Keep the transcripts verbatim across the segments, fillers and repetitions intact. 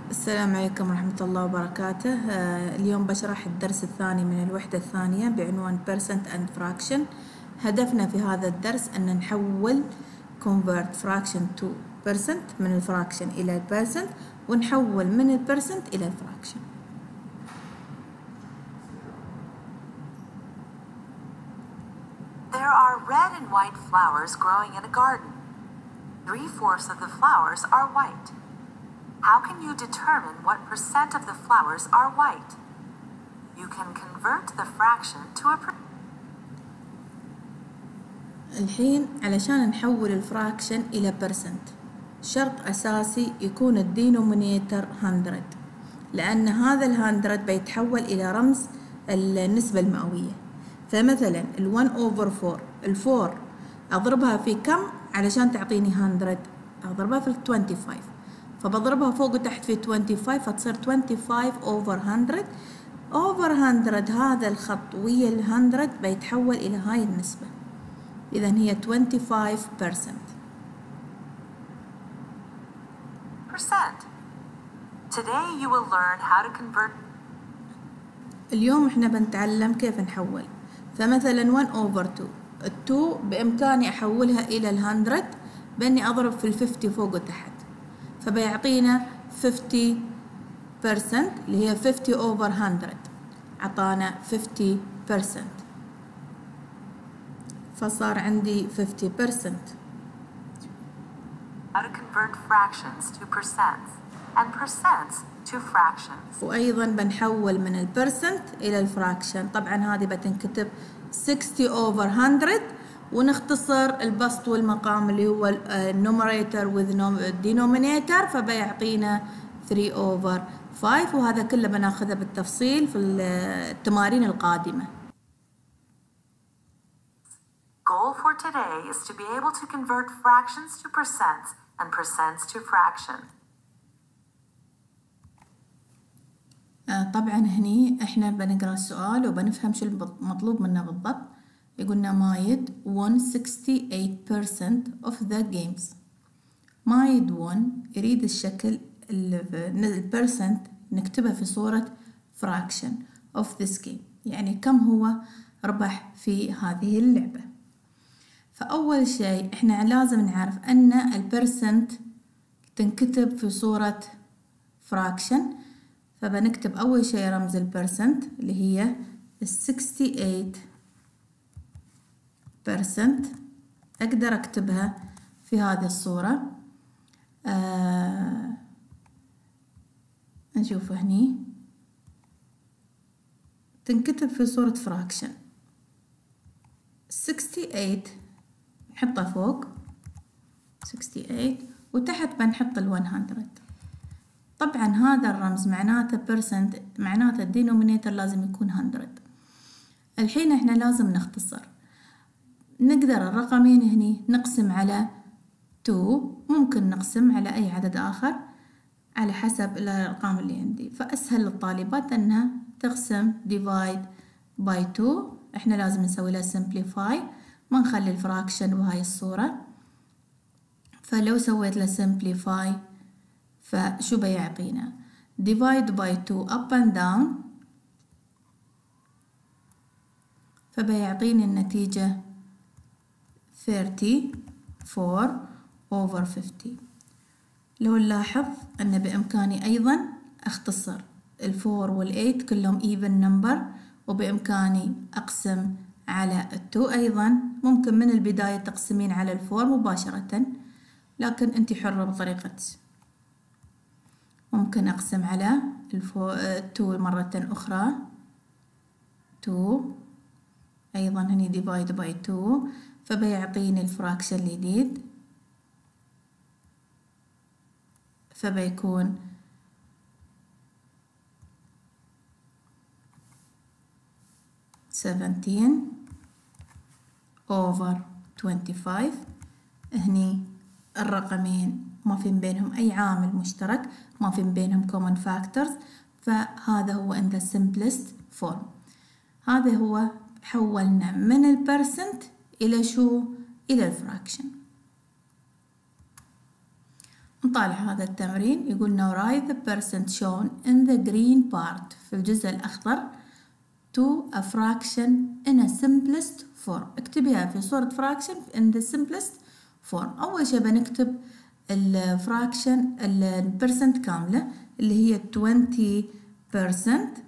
السلام عليكم ورحمة الله وبركاته. آه اليوم بشرح الدرس الثاني من الوحدة الثانية بعنوان percent and fraction. هدفنا في هذا الدرس أن نحول convert fraction to percent من الفراكشن إلى البرسنت، ونحول من البرسنت إلى الفراكشن. There are red and white flowers growing in a garden. Three-fourths of the flowers are white. How can you determine what percent of the flowers are white? You can convert the fraction to a per الحين علشان نحول الفراكشن إلى percent شرط أساسي يكون الدينومينيتر مية، لأن هذا المية بيتحول إلى رمز النسبة المئوية. فمثلا ال one over four، الفور أضربها في كم علشان تعطيني مية؟ أضربها في twenty-five، فبضربها فوق وتحت في twenty-five فتصير twenty-five over one hundred over one hundred. هذا الخط ويا ال one hundred بيتحول إلى هاي النسبة، إذن هي twenty-five percent. percent. Today you will learn how to convert. اليوم احنا بنتعلم كيف نحول. فمثلا one over two، ال two بإمكاني أحولها إلى ال one hundred بإني أضرب في ال fifty فوق وتحت، فبيعطينا fifty percent اللي هي fifty over one hundred، عطانا fifty percent، فصار عندي fifty percent. How to convert fractions to percents and percents to fractions. وأيضا بنحول من البرسنت إلى الفراكشن. طبعا هذه بتنكتب sixty over one hundred، ونختصر البسط والمقام اللي هو النوميريتر with denominator، فبيعطينا three over five، وهذا كله بناخذه بالتفصيل في التمارين القادمة. Goal for today is to be able to convert fractions to percents and percents to fractions. آه طبعا هني احنا بنقرأ السؤال وبنفهم شو المطلوب منا بالضبط. يقولنا مايد won sixty-eight percent of the games. مايد won يريد الشكل البرسنت نكتبها في صورة fraction of this game، يعني كم هو ربح في هذه اللعبة. فأول شيء احنا لازم نعرف أن البرسنت تنكتب في صورة fraction، فبنكتب أول شيء رمز البرسنت اللي هي sixty-eight percent. أقدر أكتبها في هذه الصورة. آه نشوف هني تنكتب في صورة fraction. sixty-eight نحطها فوق sixty-eight، وتحت بنحط ال one hundred. طبعا هذا الرمز معناته percent، معناته الدينومينيتر لازم يكون one hundred. الحين احنا لازم نختصر. نقدر الرقمين هني نقسم على two، ممكن نقسم على أي عدد آخر على حسب الأرقام اللي عندي. فأسهل للطالبات أنها تقسم divide by two. احنا لازم نسوي لها simplify، ما نخلي الفراكشن بهاي الصورة. فلو سويت له simplify فشو بيعطينا؟ divide by two up and down، فبيعطيني النتيجة thirty-four over fifty. لو نلاحظ أن بإمكاني أيضا أختصر الفور والإيت كلهم even number، وبإمكاني أقسم على التو. أيضا ممكن من البداية تقسمين على الفور مباشرة، لكن أنت حرة بطريقة. ممكن أقسم على التو مرة أخرى two، أيضا هني divide by two، فبيعطيني الفراكشن الجديد، فبيكون seventeen over twenty-five. هني الرقمين ما في بينهم أي عامل مشترك، ما في بينهم common factors، فهذا هو in the simplest form. هذا هو حولنا من البرسنت إلى شو؟ إلى الفراكشن. نطالع هذا التمرين. يقول now write the percent shown in the green part في الجزء الأخضر to a fraction in a simplest form. اكتبيها في صورة fraction in the simplest form. أول شي بنكتب الفراكشن البرسنت كاملة اللي هي twenty percent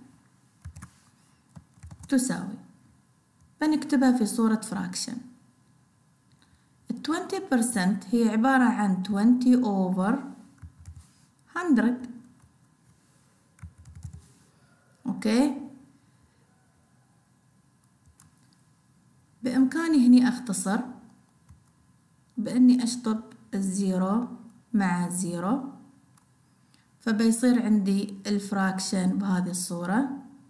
تساوي، بنكتبها في صورة fraction. twenty percent هي عبارة عن twenty over one hundred. أوكي، بإمكاني هني أختصر بإني أشطب الزيرو مع الزيرو، فبيصير عندي الفراكشن بهذه الصورة.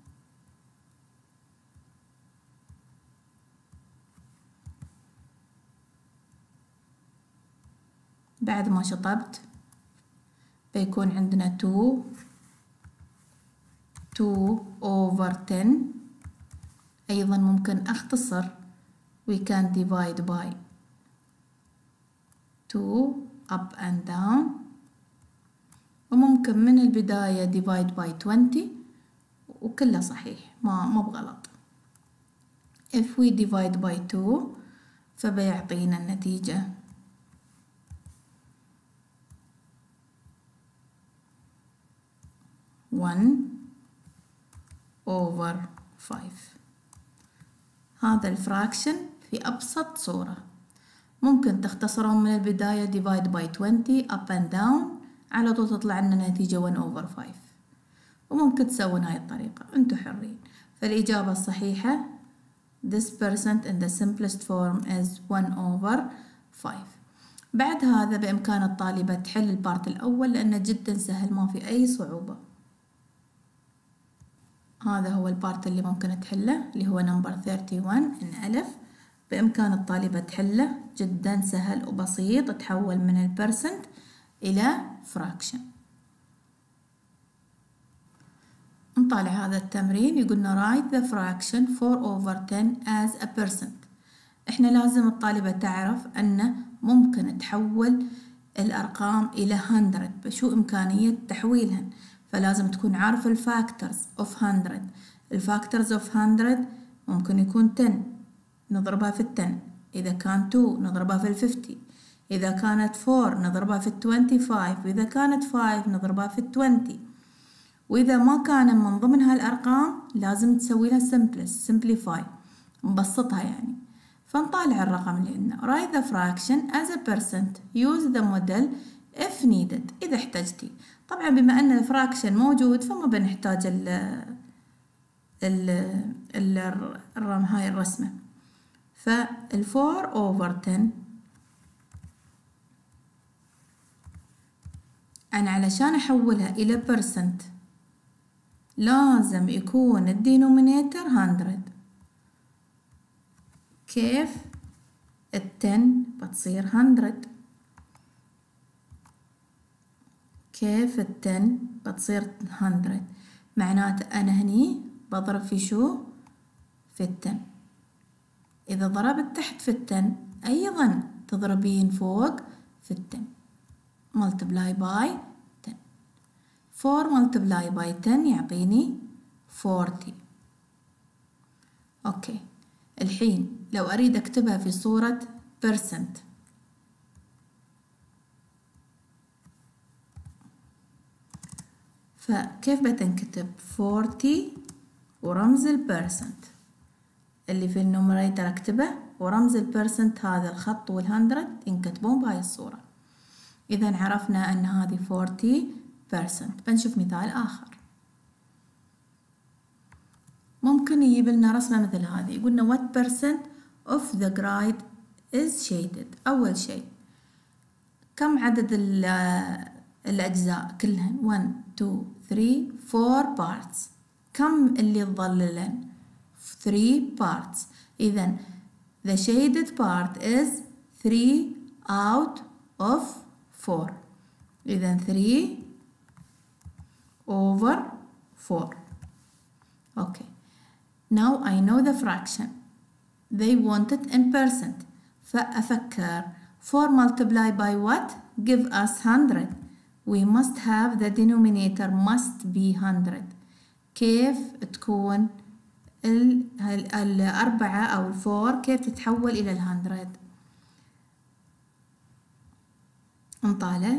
بعد ما شطبت بيكون عندنا two two over ten. أيضا ممكن أختصر we can divide by two up and down، وممكن من البداية divide by twenty وكله صحيح ما ما بغلط. if we divide by two فبيعطينا النتيجة one over five. هذا الفراكشن في أبسط صورة. ممكن تختصرون من البداية divide by twenty up and down على طول تطلع لنا نتيجة one over five، وممكن تسوون هاي الطريقة، انتوا حرين. فالإجابة الصحيحة this percent in the simplest form is one over five. بعد هذا بإمكان الطالبة تحل البارت الأول لأنه جدا سهل ما في أي صعوبة. هذا هو البارت اللي ممكن تحله اللي هو نمبر thirty-one إن ألف. بإمكان الطالبة تحله جدا سهل وبسيط، تحول من البرسنت إلى فراكشن. نطالع هذا التمرين. يقولنا write the fraction four over ten as a percent. إحنا لازم الطالبة تعرف أن ممكن تحول الأرقام إلى hundred، بشو إمكانية تحويلهن؟ فلازم تكون عارف الفاكتورز of hundred. الفاكتورز of hundred ممكن يكون ten نضربها في التن، إذا كان two نضربها في الففتي، إذا كانت four نضربها في التوينتي فايف، وإذا كانت five نضربها في التوينتي. وإذا ما كان من ضمن هالأرقام لازم تسوي لها simplest simplify نبسطها يعني. فنطالع الرقم اللي عندنا write the fraction as a percent use the model if needed إذا احتجتي. طبعا بما أن الفراكشن موجود فما بنحتاج ال ال ال الرم هاي الرسمة. فال four over ten أنا علشان أحولها إلى percent لازم يكون الدينومينيتر hundred. كيف؟ التن بتصير hundred. كيف التن بتصير hundred؟ معناته أنا هني بضرب في شو؟ في التن. إذا ضربت تحت في التن أيضا تضربين فوق في التن. multiply by ten. four multiply by ten يعطيني forty. أوكي، الحين لو أريد أكتبها في صورة percent فكيف بتنكتب؟ forty ورمز البرسنت اللي في النوميريتر أكتبه، ورمز البرسنت هذا الخط والهندرد ينكتبون بهاي الصورة. إذا عرفنا أن هذه forty percent. بنشوف مثال آخر. ممكن يجيب لنا رسمة مثل هذه. يقولنا what percent of the grid is shaded. أول شيء كم عدد الأجزاء كلهن؟ one two three four parts. كم اللي تظللن؟ three parts. إذا the shaded part is three out of four. إذا three over four. Okay. Now I know the fraction. They want it in percent. فأفكر four multiply by what؟ give us one hundred. We must have the denominator must be one hundred. كيف تكون ال الأربعة أو الفور كيف تتحول إلى الهندرد؟ نطالع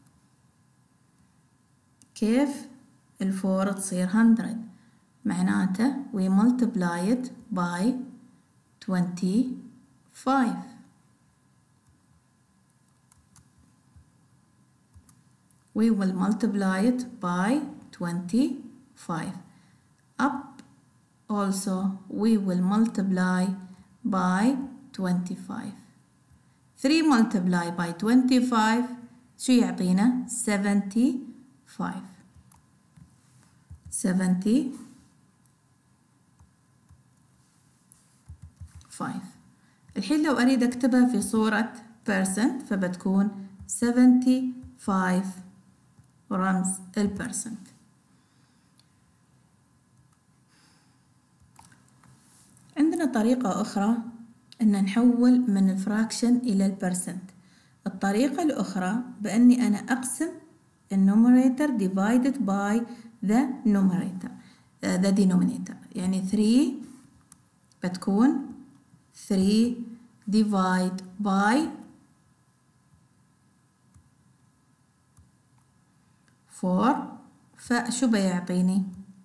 كيف الفور تصير هندرد. معناته we multiply it by twenty-five. We will multiply it by twenty-five. Up also we will multiply by twenty-five. three multiply by twenty-five شو يعطينا؟ seventy-five. seventy-five. الحين لو أريد أكتبها في صورة percent فبتكون seventy-five رمز البرسنت. عندنا طريقة أخرى أن نحول من الفراكشن إلى البرسنت. الطريقة الأخرى بأني أنا أقسم النوميريتر divided by the numerator uh, the denominator. يعني three بتكون three divide by four. فشو بيعطيني؟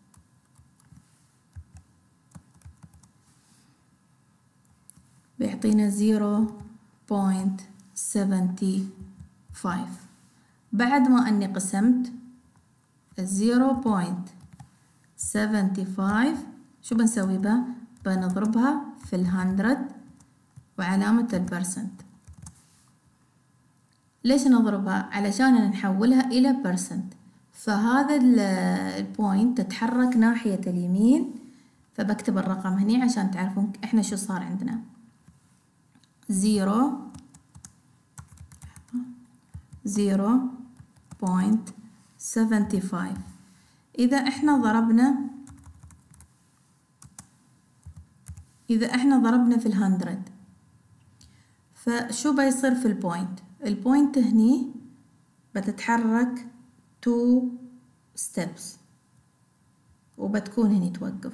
بيعطينا zero point seven five. بعد ما أني قسمت zero point seven five شو بنسوي بها؟ بنضربها في الهندرد وعلامة البرسنت. ليش نضربها؟ علشان نحولها إلى برسنت. فهذا البوينت تتحرك ناحية اليمين، فبكتب الرقم هني عشان تعرفون احنا شو صار عندنا. zero zero point seven five. إذا احنا ضربنا إذا احنا ضربنا في الهندرد فشو بيصير في البوينت؟ البوينت هني بتتحرك two steps وبتكون هني توقف،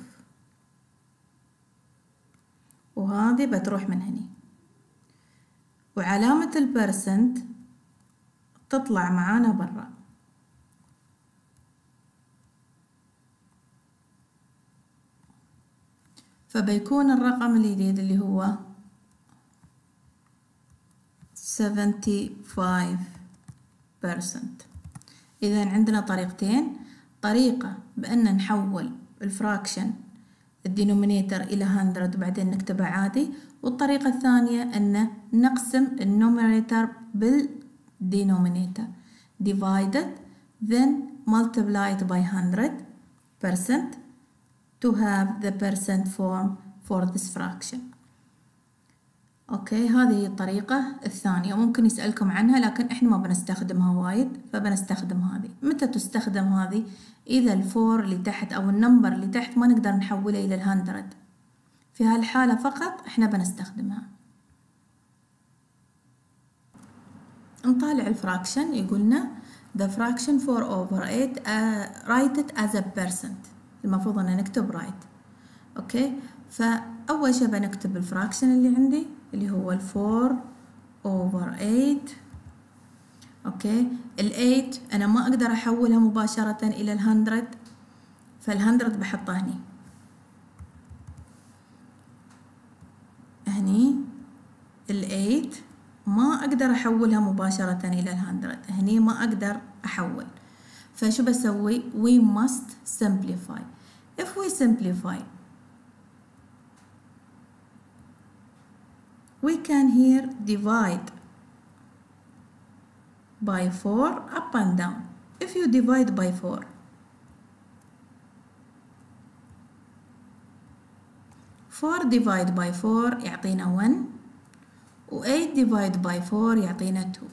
وهذه بتروح من هني، وعلامة البرسنت تطلع معانا برا. فبيكون الرقم الجديد اللي هو seventy-five percent. إذا عندنا طريقتين، طريقة بأن نحول الفراكشن الدينومينيتر إلى hundred وبعدين نكتبها عادي، والطريقة الثانية أن نقسم النوميريتر بالدينومينيتر divided then multiplied by hundred percent to have the percent form for this fraction. اوكي، هذه هي الطريقة الثانية، ممكن يسألكم عنها لكن احنا ما بنستخدمها وايد، فبنستخدم هذه. متى تستخدم هذه؟ إذا الفور اللي تحت أو النمبر اللي تحت ما نقدر نحوله إلى الهندرد، في هالحالة فقط احنا بنستخدمها. نطالع الفراكشن، يقولنا the fraction four over eight uh, write it as a percent. المفروض أن نكتب right. اوكي، فأول شيء بنكتب الفراكشن اللي عندي اللي هو ال four over eight. اوكي، ال eight أنا ما أقدر أحولها مباشرة إلى ال hundred، فال hundred بحطها هني هني. ال eight ما أقدر أحولها مباشرة إلى ال hundred، هني ما أقدر أحول. فشو بسوي؟ we must simplify. if we simplify we can here divide by four up and down. if you divide by four four divide by four يعطينا one، و eight divide by four يعطينا two.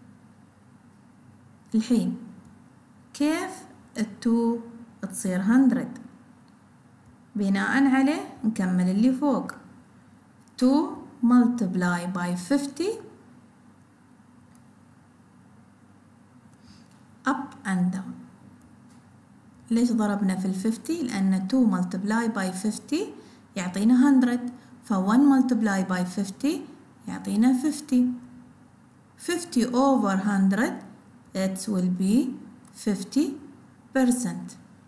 الحين كيف التو تصير hundred؟ بناء عليه نكمل اللي فوق. two multiply by fifty up and down. ليش ضربنا في الفيفتي؟ لأن two multiply by fifty يعطينا hundred، ف one multiply by fifty يعطينا fifty. fifty over hundred it will be fifty percent.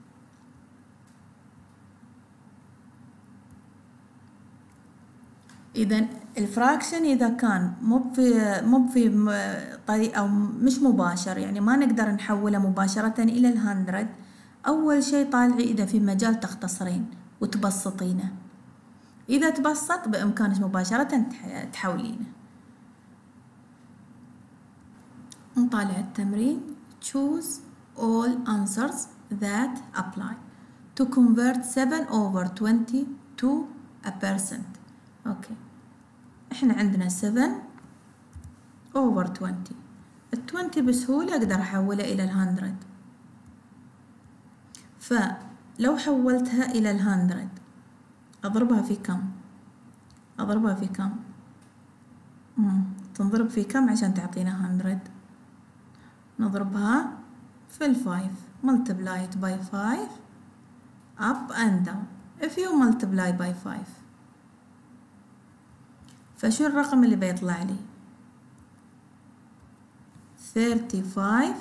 إذا الفراكشن إذا كان مو في مو في طريقة أو مش مباشر، يعني ما نقدر نحوله مباشرة إلى الهندرد، أول شيء طالعي إذا في مجال تختصرين وتبسطينه. إذا تبسط بإمكانك مباشرة تحولينه. نطالع التمرين. Choose all answers that apply to convert seven over twenty to a percent. أوكي، إحنا عندنا seven over twenty. ال twenty بسهولة أقدر أحولها إلى ال hundred. فلو حولتها إلى ال hundred أضربها في كم؟ أضربها في كم؟ مم. تنضرب في كم عشان تعطينا hundred؟ نضربها في ال five. multiply it by five up and down. if you multiply by five فشو الرقم اللي بيطلع لي؟ thirty-five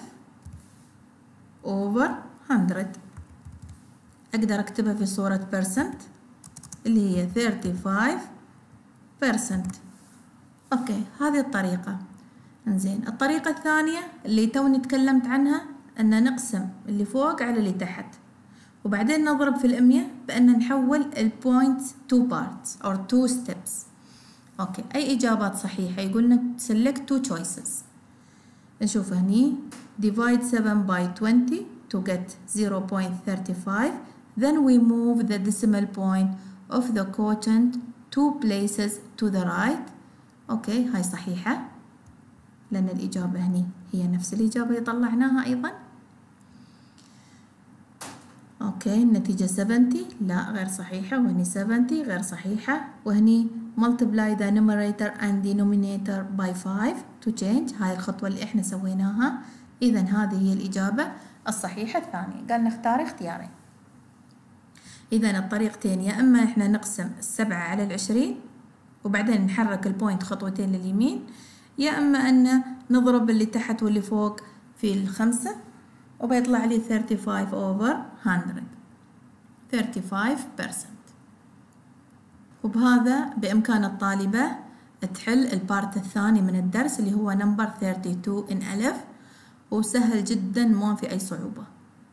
over hundred. أقدر أكتبها في صورة percent اللي هي thirty-five percent. أوكي، هذه الطريقة. إنزين، الطريقة الثانية اللي توني تكلمت عنها أن نقسم اللي فوق على اللي تحت، وبعدين نضرب في المية بأن نحول البوينت to parts or two steps. أوكي، أي إجابات صحيحة؟ يقولنا select two choices. نشوف هني divide seven by twenty to get zero point three five. Then we move the decimal point of the quotient two places to the right. أوكي، هاي صحيحة لأن الإجابة هني هي نفس الإجابة اللي طلعناها أيضا. أوكي، النتيجة seventy لا غير صحيحة، وهني seventy غير صحيحة، وهني multiply the numerator and denominator by five to change. هاي الخطوة اللي إحنا سويناها. إذا هذه هي الإجابة الصحيحة الثانية. قال نختار اختيارين. إذا الطريقتين يا إما إحنا نقسم السبعة على العشرين وبعدين نحرك البوينت خطوتين لليمين، يا إما أن نضرب اللي تحت واللي فوق في الخمسة وبيطلع لي thirty-five over hundred. thirty-five percent. وبهذا بإمكان الطالبة تحل البارت الثاني من الدرس اللي هو نمبر thirty-two إن ألف، وسهل جدا ما في أي صعوبة.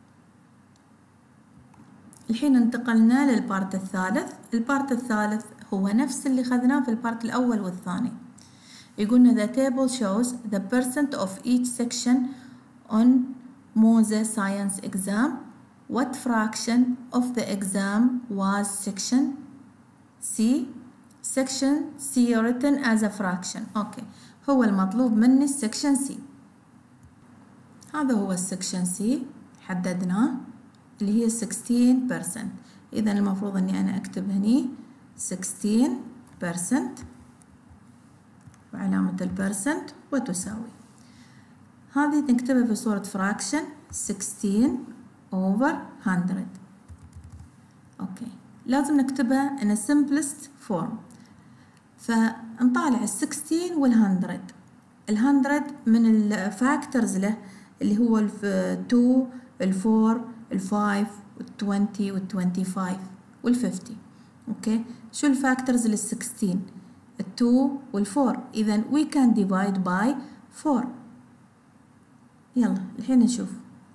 الحين انتقلنا للبارت الثالث. البارت الثالث هو نفس اللي خذناه في البارت الأول والثاني. يقولنا the table shows the percent of each section on Mose science exam. What fraction of the exam was section C? section C written as a fraction. أوكي، هو المطلوب مني section C. هذا هو section C حددناه اللي هي sixteen percent. إذا المفروض إني أنا أكتب هني sixteen percent وعلامة البرسنت وتساوي. هذه نكتبها في صورة fraction sixteen over hundred. أوكي، لازم نكتبها in a simplest form. فنطالع ال sixteen وال hundred. ال hundred من الفاكتورز له اللي هو ال two ال four ال five وال twenty وال twenty-five وال fifty. أوكي، شو الفاكتورز لل sixteen؟ ال two وال four. إذا we can divide by four. يلا الحين نشوف.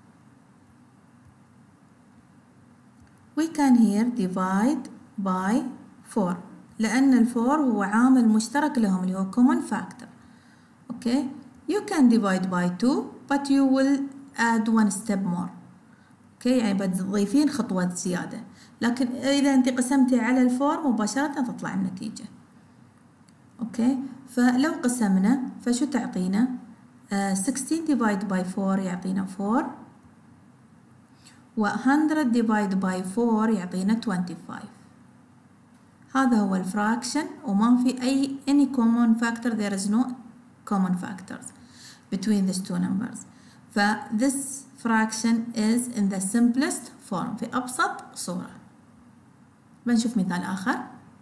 we can here divide by four لأن الفور هو عامل مشترك لهم اللي هو common factor. أوكي، you can divide by two but you will add one step more. أوكي، يعني بتضيفين خطوة زيادة، لكن إذا أنت قسمتي على الفور مباشرة تطلع النتيجة. أوكي، فلو قسمنا فشو تعطينا؟ uh, sixteen divide by four يعطينا four، و one hundred divide by four يعطينا twenty-five. هذا هو الفراكشن وما في أي any common factor. there is no common factors between these two numbers. ف this fraction is in the simplest form، في أبسط صورة. بنشوف مثال آخر.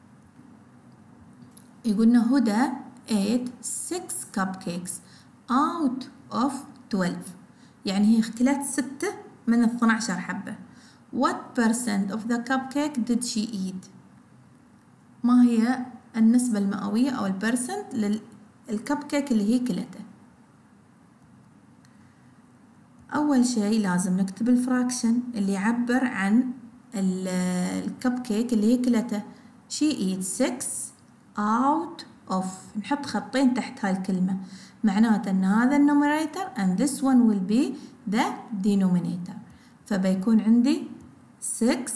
يقولنا هدى ate six cupcakes out of twelve، يعني هي اختلت ستة من اثنى عشر حبة. What percent of the cupcake did she eat؟ ما هي النسبة المئوية أو البرسنت للكب كيك اللي هي كلته؟ أول شيء لازم نكتب الفراكشن اللي يعبر عن الكب كيك اللي هي كلته. she eats six out of، نحط خطين تحت هاي الكلمة، معناته أن هذا النوميريتر and this one will be the denominator، فبيكون عندي six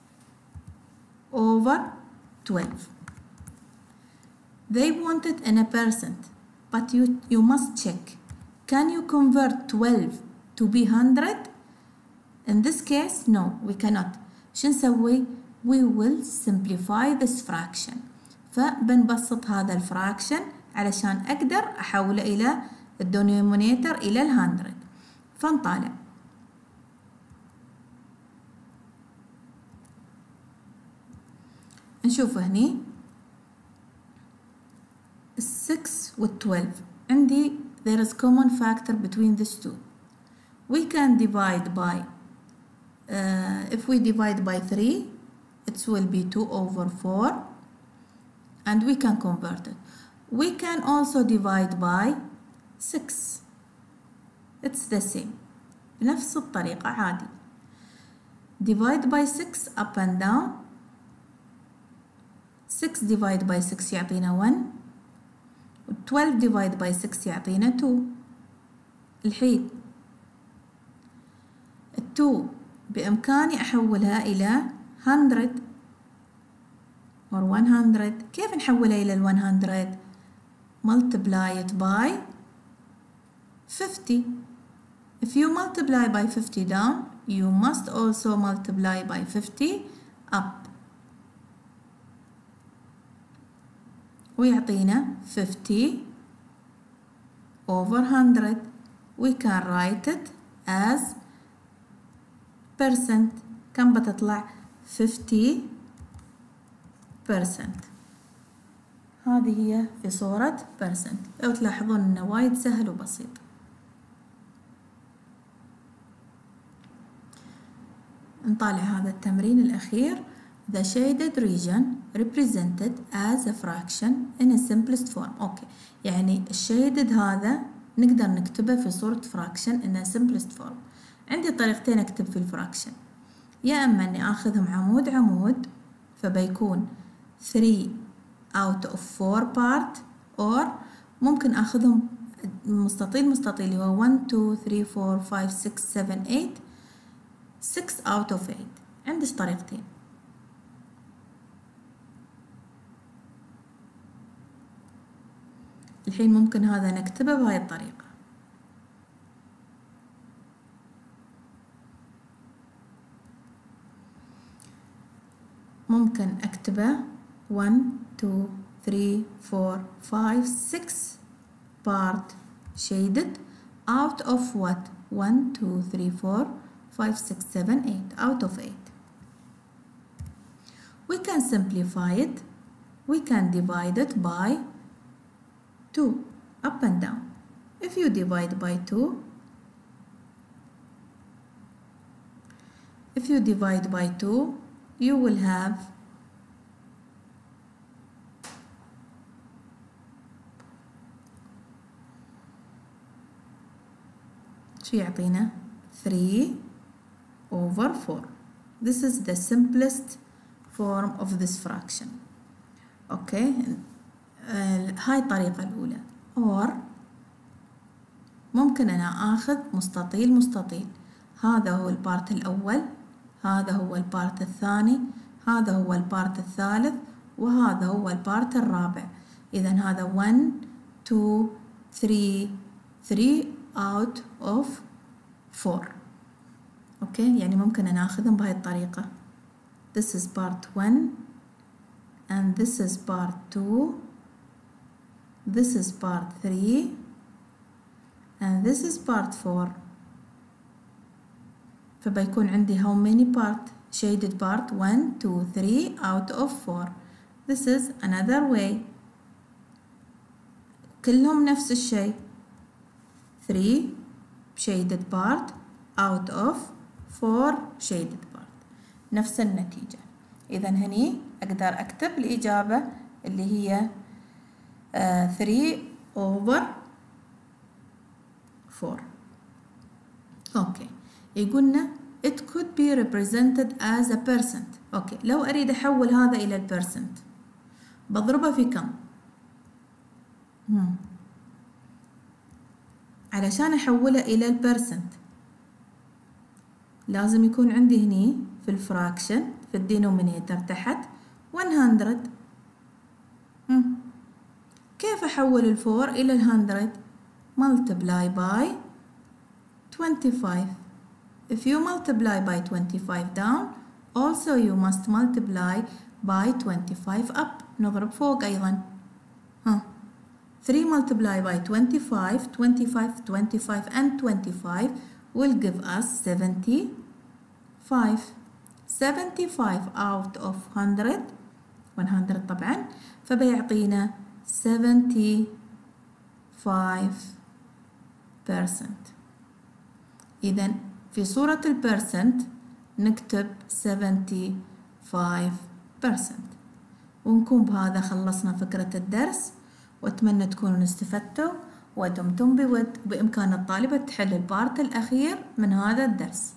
over twelve. They want it in a percent, but you you must check. Can you convert twelve to be one hundred? In this case, no, we cannot. شو نسوي؟ We will simplify this fraction. فبنبسط هذا الفراكشن علشان أقدر أحوله إلى الدينومينيتر إلى ال one hundred. فنطالع. نشوف هني six و twelve عندي there is common factor between these two. We can divide by uh, if we divide by three it will be two over four and we can convert it. We can also divide by six. It's the same. بنفس الطريقة عادي. Divide by six up and down. six divide by six يعطينا one. twelve divide by six يعطينا two. الحين two بإمكاني أحولها إلى hundred or one hundred. كيف نحولها إلى ال one hundred؟ multiply it by fifty. If you multiply by fifty down, you must also multiply by fifty up. ويعطينا fifty over one hundred. We can write it as percent. كم بتطلع؟ fifty percent. هذه هي في صورة percent. لو تلاحظون إنه وايد سهل وبسيط. نطالع هذا التمرين الأخير. The shaded region represented as a fraction in a simplest form. أوكي، يعني الشيدد هذا نقدر نكتبه في صورة fraction in a simplest form. عندي طريقتين أكتب في الفراكشن، يا إما إني آخذهم عمود عمود فبيكون three out of four part، or ممكن آخذهم مستطيل مستطيل اللي هو one two three four five six seven eight six out of eight. عندي طريقتين. الحين ممكن هذا نكتبه بهاي الطريقة. ممكن أكتبه one two three four five six part shaded out of what one two three four five six seven eight out of eight. We can simplify it. We can divide it by two up and down. If you divide by two, if you divide by two, you will have شو يعطينا three over four. This is the simplest form of this fraction. okay. هاي الطريقة الأولى. or ممكن أنا آخذ مستطيل مستطيل، هذا هو البارت الأول، هذا هو البارت الثاني، هذا هو البارت الثالث، وهذا هو البارت الرابع. إذا هذا one two three three out of four. أوكي، يعني ممكن أنا آخذهم بهاي الطريقة. This is part one and this is part two. This is part three and this is part four. فبيكون عندي how many part shaded part one two three out of four. This is another way. كلهم نفس الشيء three shaded part out of four shaded part، نفس النتيجة. إذا هني أقدر أكتب الإجابة اللي هي uh, three over four. أوكي، يقولنا it could be represented as a percent. أوكي، لو أريد أحول هذا إلى البرسنت بضربه في كم؟ مم. علشان أحوله إلى البرسنت لازم يكون عندي هني في الفراكشن في الدينومينيتر تحت مية. مم. كيف أحول الفور إلى الهندرد؟ multiply by twenty-five. If you multiply by twenty-five down, also you must multiply by twenty-five up. نضرب فوق أيضا. ها. three multiply by twenty-five, twenty-five, twenty-five and twenty-five will give us seventy-five. seventy-five out of one hundred one hundred طبعا، فبيعطينا seventy-five percent. إذا في صورة البرسنت نكتب seventy-five percent. ونكون بهذا خلصنا فكرة الدرس، وأتمنى تكونوا استفدتوا ودمتم بود. بإمكان الطالبة تحل البارت الأخير من هذا الدرس.